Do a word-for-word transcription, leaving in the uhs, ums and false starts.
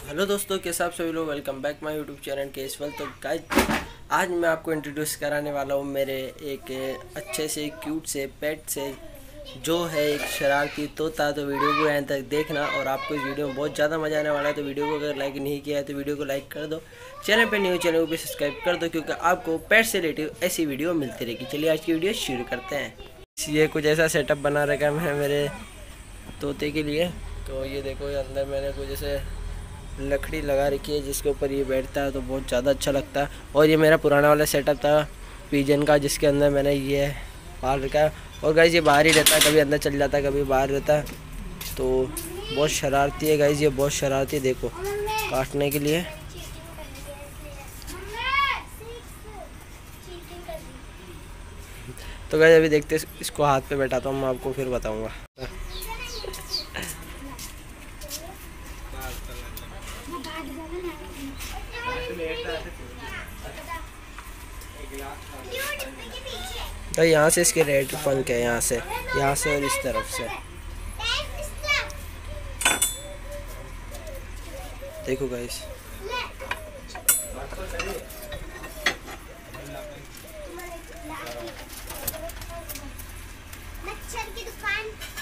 Hello दोस्तों, कैसे आप सभी लोग। Welcome back my YouTube channel केसवल। तो गाइस, आज मैं आपको इंट्रोड्यूस कराने वाला हूँ मेरे एक अच्छे से क्यूट से पेट से, जो है एक शरारती तोता। तो वीडियो को यहाँ तक देखना और आपको इस वीडियो में बहुत ज़्यादा मज़ा आने वाला है। तो वीडियो को अगर लाइक नहीं किया है तो वीडियो को लाइक कर दो, चैनल पर न्यू चैनल को भी सब्सक्राइब कर दो, क्योंकि आपको पेट से रिलेटेड ऐसी वीडियो मिलती रहेगी। चलिए आज की वीडियो शुरू करते हैं। ये कुछ ऐसा सेटअप बना रखा है मेरे तोते के लिए। तो ये देखो, ये अंदर मैंने कुछ जैसे लकड़ी लगा रखी है जिसके ऊपर ये बैठता है, तो बहुत ज़्यादा अच्छा लगता है। और ये मेरा पुराना वाला सेटअप था पिजन का, जिसके अंदर मैंने ये पाल रखा है। और गाइस ये बाहर ही रहता है, कभी अंदर चल जाता है, कभी बाहर रहता है। तो बहुत शरारती है गाइस, ये बहुत शरारती। देखो, काटने के लिए। तो गाइस अभी देखते इसको हाथ पे बैठाता हूँ, मैं आपको फिर बताऊँगा। तो यहाँ से इसके रेड पंख है, यहाँ से यहाँ से और इस तरफ से। देखो गाइस, मच्छर की दुकान।